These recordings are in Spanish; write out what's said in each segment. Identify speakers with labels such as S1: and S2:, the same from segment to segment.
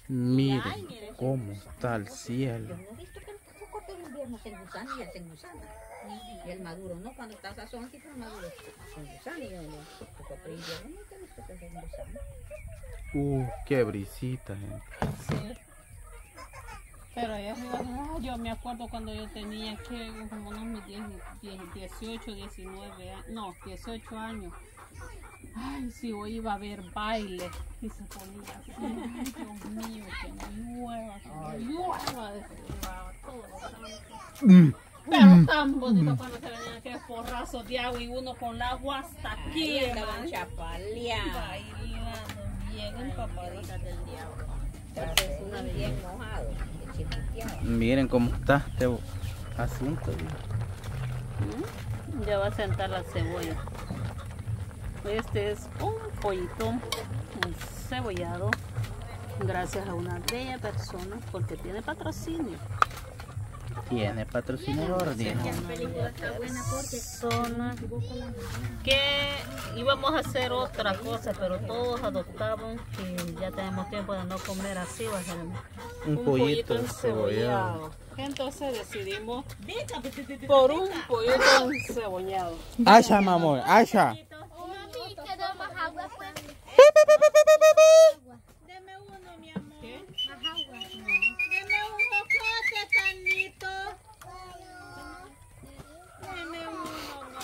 S1: Miren cómo está el cielo.
S2: Yo no he visto que el cocote de invierno se engusana y él se engusana. Y el maduro, ¿no? Cuando está sazoncito, el maduro se engusana y el cocote de invierno no he visto que se engusana.
S1: Qué brisita, gente.
S3: Sí. Pero allá arriba, yo me acuerdo cuando yo tenía que como unos 18, 19 años, no, 18 años. Ay, si hoy iba a haber baile y se ponía así, ay, Dios mío, que no llueva, todos los santos. Pero tan bonito cuando se venían aquellos porrazos de agua y uno con el agua hasta aquí,
S2: Estaban chapaleando.
S3: bailando bien empapaditas del diablo.
S2: Entonces uno bien mojado, chiquiteado.
S1: Miren cómo está este asunto.
S3: Ya va a sentar la cebolla. Este es un pollito cebollado gracias a una bella persona porque tiene patrocinio.
S1: Tiene patrocinador, dijo.
S3: Persona que íbamos a hacer otra cosa, pero todos adoptamos que ya tenemos tiempo de no comer así, va a ser
S1: Un pollito encebollado.
S3: Entonces decidimos por un pollito encebollado.
S1: Asha, mamón, Asha.
S4: Mami, quedó más agua.
S3: Deme uno, mi amor. ¿Qué?
S4: Más agua.
S3: Deme un jocote, Carlito. Deme uno, mi amor.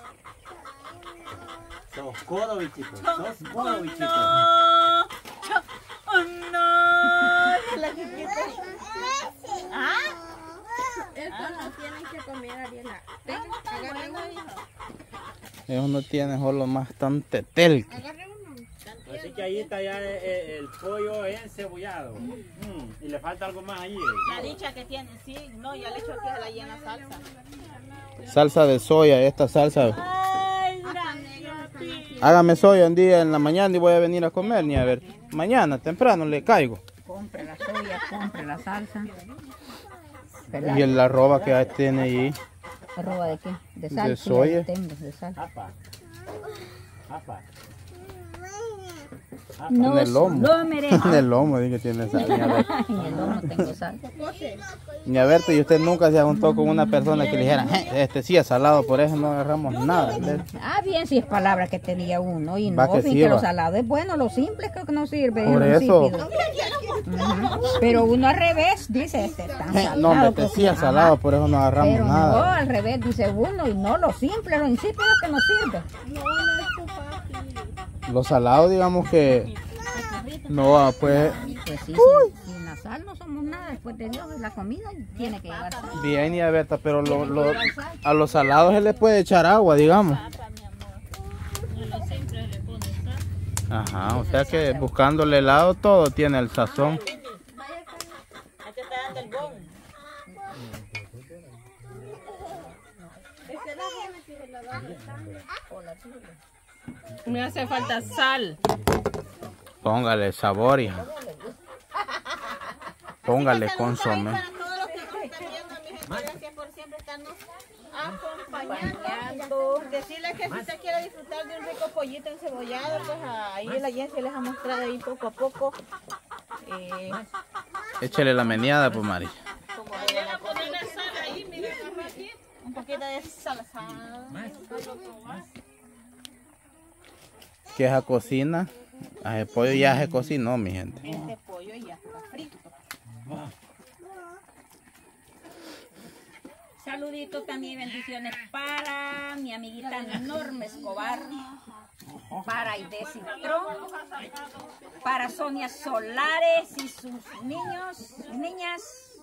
S5: Sos codo, bichito. Sos codo, bichito.
S3: No. Oh, no. La chiquita. ¿Ah?
S2: Estos no tienen que comer, Ariela. Ven, agarre uno, hijo.
S1: Ellos no tienen solo bastante telca.
S2: Agarre uno.
S5: Así que ahí está ya el pollo encebollado. Y le falta algo más ahí.
S3: La dicha que tiene, sí. No, ya le echo aquí a la llena salsa.
S1: Salsa de soya, esta salsa.
S3: Ay, gracias.
S1: Hágame soya un día en la mañana y voy a venir a comer, ni a ver. Mañana, temprano, le caigo.
S2: Compre la soya, compre la salsa.
S1: Y el arroba que tiene ahí.
S2: ¿Arroba de qué? De sal.
S1: De
S2: sí,
S1: soya.
S2: ahí tengo, de sal.
S5: Apa. Apa.
S1: En el lomo.
S2: No merece.
S1: En el lomo, dije que tiene sal.
S2: En el lomo tengo sal.
S1: Ni a verte, y usted nunca se juntó con una persona que le dijera, este sí es salado, por eso no agarramos nada.
S2: Ah, bien, si es palabra que tenía uno. Y
S1: Va
S2: no,
S1: que
S2: fin,
S1: sí,
S2: que
S1: va.
S2: lo salado es bueno, lo simple creo que no sirve.
S1: Por
S2: es
S1: eso.
S2: insípido. Pero uno al revés dice, este es tan salado.
S1: No, hombre,
S2: que
S1: este sí es salado, por eso no agarramos
S2: Pero no,
S1: nada.
S2: al revés dice uno, y no lo simple, lo insípido es que no sirve.
S1: Los salados, digamos que no, pues
S2: Pues sí, sin la sal no somos nada, después de Dios, la comida tiene que llevar sal.
S1: bien, ni a Berta, pero a los salados se les puede echar agua, digamos. Ajá, o sea que buscándole helado todo tiene el sazón.
S3: Aquí está dando el bon. Me hace falta sal.
S1: Póngale sabor, hija. Póngale consomé.
S3: Para todos los que nos están viendo, mi gente, gracias por siempre estarnos acompañando. Decirles que si usted quiere disfrutar de un rico pollito encebollado, pues ahí la Jensi les ha mostrado ahí poco a poco.
S1: Échale la meneada, pues, Mari.
S3: Como le van a poner la sal ahí, miren aquí. Un poquito de salsa.
S1: Que esa cocina, el pollo ya se cocinó, mi gente.
S3: Este pollo ya está frito.
S2: Saluditos también, bendiciones para mi amiguita Norma Escobar, para Aide Citrón, para Sonia Solares y sus niños, niñas,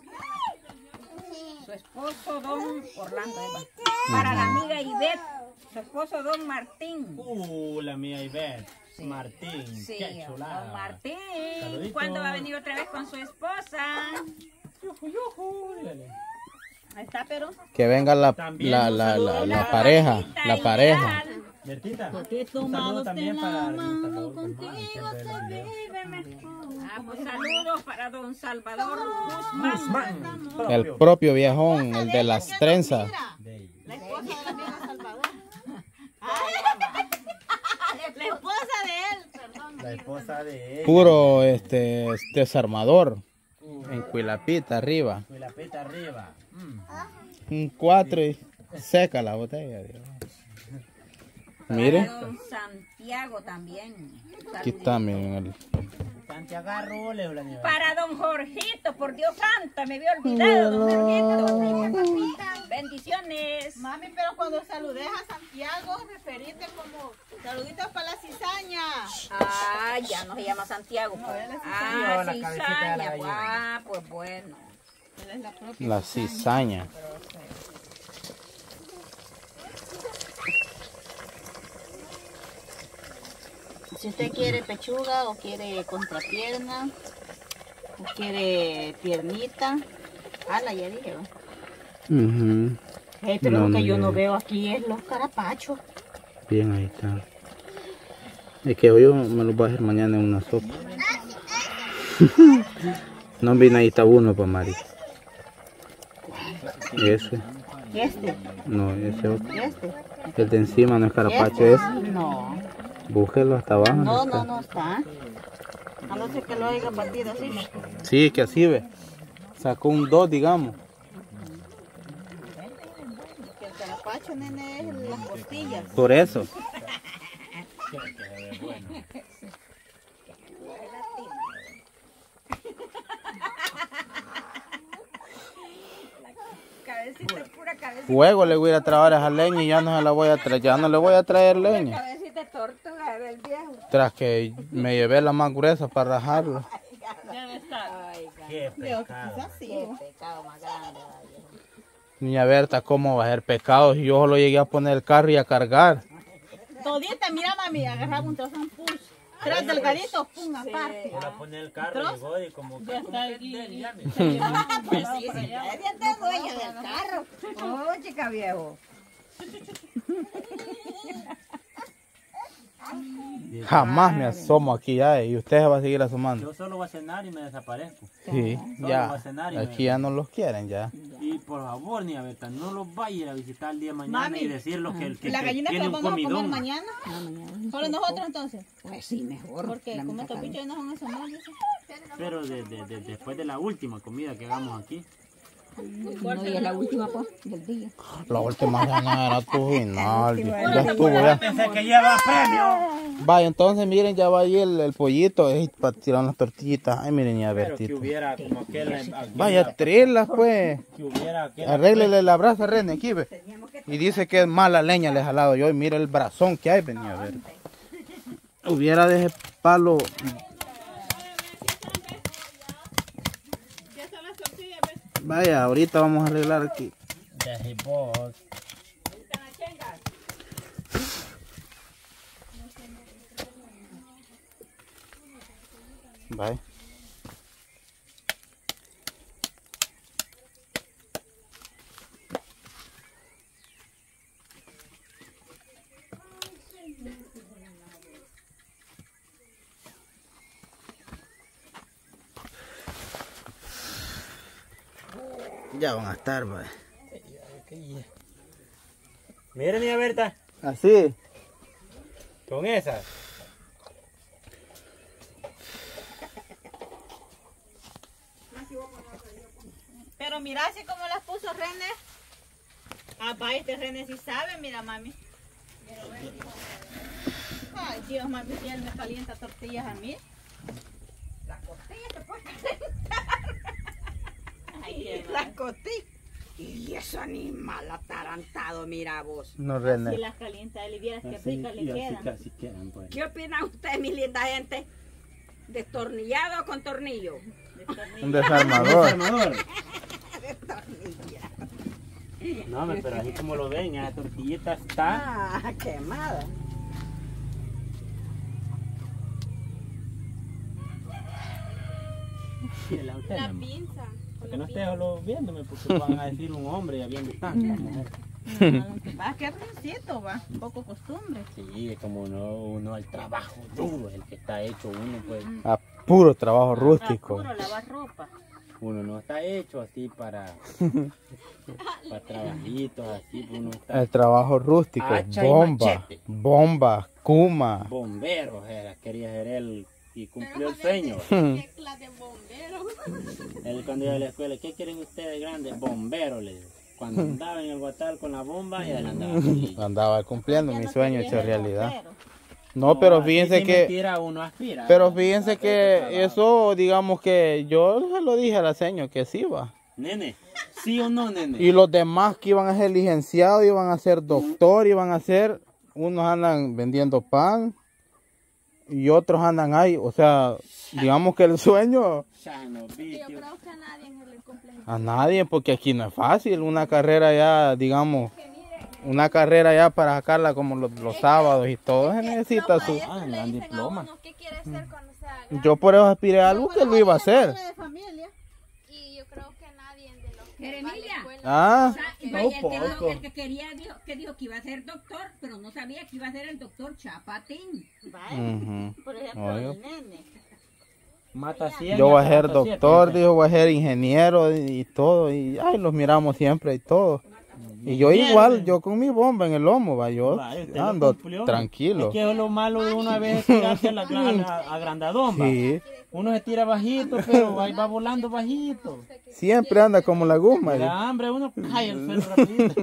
S2: su esposo Don Orlando Eva, para la amiga Ivette, su esposo Don Martín.
S5: La mía Ivette.
S2: Sí.
S5: Martín.
S2: Sí,
S5: Qué chulada.
S2: Don Martín.
S5: Saluditos.
S2: ¿Cuándo va a venir otra vez con su esposa?
S5: Dígale.
S2: Ahí está, pero.
S1: Que venga la pareja, la pareja.
S5: Bertita,
S3: Porque
S5: un saludo
S3: tomados de
S5: también
S3: la
S5: para
S3: mano
S5: Salvador
S3: contigo
S5: Guzmán, siempre
S3: se
S5: ve los videos.
S3: vive mejor.
S2: Ah, pues saludos para Don Salvador Guzmán.
S1: El propio viejón, el de las trenzas.
S3: La esposa de la amiga Salvador. La esposa de él, perdón.
S5: La esposa de ella.
S1: Puro desarmador. En Cuilapita arriba.
S5: Cuilapita arriba.
S1: Un 4 y seca la botella. Dios. Mire.
S2: Don Santiago también.
S1: Aquí está, miren.
S5: Santiago le la nieve.
S2: Para don Jorgito, por Dios santo, me había olvidado, don Jorgito. Bendiciones.
S3: Mami, pero cuando saludes a Santiago, referirte como saluditos para la cizaña.
S2: Ah, ya no se llama Santiago. Pues. Ah,
S5: la cabecita de la
S2: cizaña.
S5: gallina.
S2: Ah, pues bueno.
S3: Él es la propia
S1: La cizaña.
S2: Si usted quiere pechuga o quiere contrapierna o quiere piernita. La ya dije, ¿va? Pero
S1: No,
S2: lo que
S1: no,
S2: yo
S1: ya,
S2: no
S1: ya.
S2: veo aquí es los carapachos.
S1: Bien, ahí está. Es que hoy yo me los voy a hacer mañana en una sopa. No vi ahí está uno para Mari. Ese.
S2: Este,
S1: No, ese otro.
S2: este.
S1: El de encima no es carapacho, es.
S2: No,
S1: Búsquelo hasta abajo.
S2: no está. A no ser que lo haya partido así.
S1: Sí, que así ve. Sacó un 2, digamos.
S2: Que el carapacho, nene, es las costillas.
S1: Por eso.
S2: Cabecita, pura cabecita.
S1: Luego le voy a ir a traer esa leña y ya no se la voy a traer. Ya no le voy a traer leña.
S2: Cabecita de tortuga del viejo.
S1: Tras que me llevé la más gruesa para rajarlo.
S3: Debe estar.
S2: Ay,
S5: Qué pecado.
S2: qué pecado más grande.
S1: Niña Berta, ¿cómo va a ser pecado si yo solo llegué a poner el carro y a cargar?
S3: Todita, mira mami, agarraba un trozo de push. Tres delgaditos, pum, aparte.
S5: Yo la pone el carro, llegó y como
S3: Ya está aquí.
S2: Pues sí, sí, ya es dueño del carro. Oh, chica viejo.
S1: Jamás me asomo aquí ya y usted se va a seguir asomando.
S5: Yo solo voy a cenar y me desaparezco.
S1: Sí,
S5: Solo
S1: ya.
S5: voy a cenar y
S1: Aquí ya no los quieren ya.
S5: Y por favor, niña Berta, no los vaya a ir a visitar el día de mañana
S3: Mami,
S5: y decirlo que
S3: La gallina que
S5: tiene
S3: nos
S5: un
S3: vamos a comer
S5: comidón.
S3: mañana. Solo nosotros entonces.
S2: Pues sí, mejor.
S3: Porque como estos bichos no son esos mal, dice.
S5: Pero después de la última comida que hagamos aquí.
S2: No, y es la última pues del día.
S1: La última cena era tu final. Ya estuvo ya.
S5: Pensé que lleva premio.
S1: Vaya, entonces miren, ya va ahí el pollito para tirar las tortillitas. Ay, miren, ya
S5: Pero que
S1: Bertito.
S5: hubiera como aquel.
S1: Vaya, trélas pues.
S5: Que hubiera aquel.
S1: Arréglele la brasa a René aquí, ve. Y dice que es mala leña le he jalado yo. Y mira el brazón que hay, venía a ver. Hubiera de ese palo.
S3: Ya son las tortillas, ¿ves?
S1: Vaya, ahorita vamos a arreglar aquí.
S5: Deje vos.
S1: Vaya. Ya van a estar, vaya.
S5: Mira, niña Berta,
S1: Así.
S5: con esas.
S3: Pero mira así como las puso René. Ah, va, este René sí sabe, mira mami. Ay, Dios, mami, si él me calienta tortillas a mí.
S2: La costilla te puede calentar.
S3: Ay, qué
S2: La
S3: mal.
S2: costilla. Y ese animal atarantado, mira vos.
S1: No,
S3: Si
S1: René.
S3: las calienta él y vieras qué ricas le quedan.
S5: Casi quedan, pues.
S2: ¿Qué opinan ustedes, mi linda gente? ¿Destornillado o con tornillo?
S1: Un desarmador.
S5: Armador.
S2: Destornillado.
S5: No, hombre, pero así como lo ven, esa tortillita está.
S2: Ah, quemada.
S3: La pinza.
S5: Que no estés solo viéndome porque van a decir un hombre ya viendo tanto. mujer.
S3: Va, qué rincito, va. Poco costumbre.
S5: Sí, es como uno el trabajo duro, el que está hecho uno, pues.
S1: A puro trabajo rústico.
S3: Puro lavar ropa.
S5: Uno no está hecho así para trabajitos, así, uno está
S1: El trabajo rústico,
S5: Hacha y
S1: bomba,
S5: machete.
S1: bomba, kuma.
S5: bombero, quería ser él y cumplió el sueño.
S3: Tecla de bombero.
S5: Él cuando iba a la escuela, ¿qué quieren ustedes grandes? Bombero, le digo. Cuando andaba en el guatal con la bomba, y él andaba feliz.
S1: Andaba cumpliendo mi sueño hecho realidad.
S3: Bombero.
S1: No, pero
S5: así
S1: fíjense
S5: sin
S1: que...
S5: mentira uno aspira.
S1: Pero fíjense que eso, digamos que yo se lo dije a la señora que sí va.
S5: Nene, ¿sí o no, nene?
S1: Y los demás que iban a ser licenciados, iban a ser doctor, iban a ser, unos andan vendiendo pan y otros andan ahí. O sea, digamos que el sueño
S5: Ya no, vi, tío.
S4: Creo que a nadie se le cumple.
S1: a nadie, porque aquí no es fácil. Una carrera ya, digamos, una carrera ya para sacarla como los sábados y todo, se necesita su...
S5: Ah, un gran diploma.
S4: ¿Qué quiere hacer cuando sea grande?
S1: Yo por eso aspiré a algo que lo iba a hacer.
S3: De familia.
S4: Y yo creo que nadie de los que
S2: Jeremilia.
S4: va a la escuela.
S1: Ah,
S2: Y
S5: No,
S2: vaya, el que
S5: poco.
S2: el que quería dijo que iba a ser doctor, pero no sabía que iba a ser el doctor Chapatín.
S1: ujú.
S3: Por ejemplo,
S1: Oiga.
S3: el nene.
S5: Mata 100.
S1: Yo voy a ser
S5: mata 7,
S1: doctor,
S5: dice.
S1: dijo, voy a ser ingeniero y todo. Y ay, los miramos siempre y todo. Y yo igual, yo con mi bomba en el lomo, va, yo
S5: Vaya, usted lo
S1: ando
S5: cumplió.
S1: tranquilo.
S5: Es que es lo malo de una vez tirarse a la agrandadón, va.
S1: Sí,
S5: Uno se tira bajito, pero ahí va volando bajito.
S1: siempre anda como la goma.
S5: De hambre uno cae el suelo rapidito.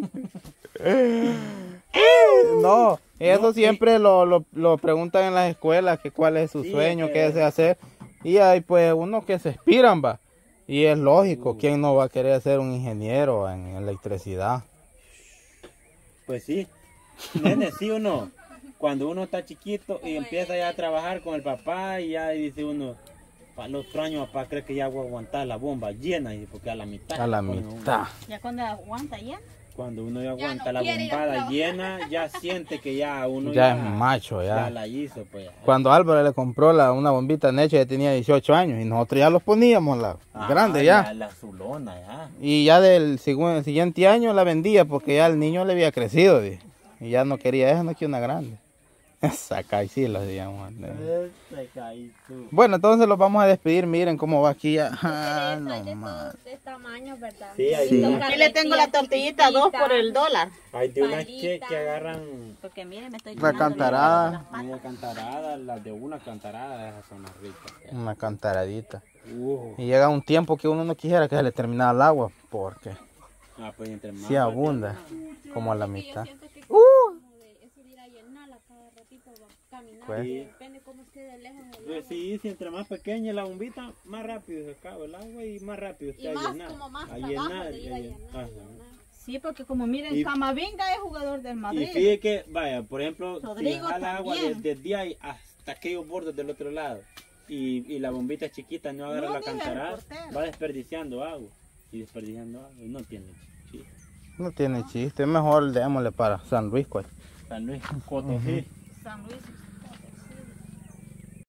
S1: No, eso siempre lo preguntan en las escuelas, que cuál es su
S5: Sí,
S1: sueño,
S5: es
S1: qué
S5: que-
S1: desea hacer. Y hay pues unos que se inspiran, va. Y es lógico, ¿quién no va a querer ser un ingeniero en electricidad?
S5: Pues sí. Nene, ¿sí o no? Cuando uno está chiquito y empieza ya a trabajar con el papá y ya dice uno, para el otro año papá cree que ya voy a aguantar la bomba llena, y porque a la mitad.
S1: A la
S5: se pone uno.
S1: mitad.
S3: Ya cuando aguanta ya.
S5: Cuando uno ya aguanta
S4: no
S5: la
S4: quiere ir a
S5: bombada
S4: trabajar.
S5: llena, ya siente que ya uno
S1: Ya es macho,
S5: ya
S1: ya.
S5: la hizo, pues.
S1: Cuando Álvaro le compró una bombita Neche, ya tenía 18 años y nosotros ya los poníamos, grande ya.
S5: La azulona, ya.
S1: Y ya del siguiente año la vendía porque ya el niño le había crecido, dije. Y ya no quería esa, no quiere una grande. Saca y sí la digamos.
S5: Se caí tú.
S1: Bueno, entonces los vamos a despedir. Miren cómo va aquí ya. Ah,
S4: Hay
S1: no
S4: de
S1: más.
S4: todos de tamaños, ¿verdad?
S5: Sí, hay
S1: Sí.
S5: de-
S3: Aquí le tengo la tortillita 2 por el dólar.
S5: Hay de unas
S4: Palita.
S5: que agarran
S3: Porque mire, me estoy
S1: La
S3: llenando
S1: cantarada.
S5: media cantarada, las de una cantarada, esas son las ricas.
S1: Una cantaradita.
S5: Uh,
S1: Y llega un tiempo que uno no quisiera que se le terminara el agua. Porque
S5: pues entre más.
S1: si abunda. Como a la mitad.
S4: Siento que eso de ir a llenarla cada ratito, va caminando.
S1: Pues.
S5: Sí.
S4: Depende cómo esté de lejos el
S5: Pues
S4: agua.
S5: sí, si entre más pequeña la bombita, más rápido se acaba el agua y más rápido
S4: Y
S5: está
S4: más
S5: a llenar.
S4: como más
S5: A
S4: trabajo
S5: llenar,
S4: de ir a llenar.
S5: Ajá.
S3: Sí, porque como miren,
S5: Y-
S3: Camavinga es jugador del
S5: Y
S3: Madrid.
S5: fíjate que, vaya, por ejemplo,
S3: Rodrigo
S5: si jala agua
S3: también.
S5: desde ahí hasta aquellos bordes del otro lado y la bombita chiquita no agarra
S3: No,
S5: la
S3: diga el
S5: cantarada,
S3: portero.
S5: va desperdiciando agua. Y desperdiciando agua y no tiene chiste.
S1: no tiene chiste. Mejor démosle para San Luis, pues.
S5: San Luis, Potosí.
S3: San Luis.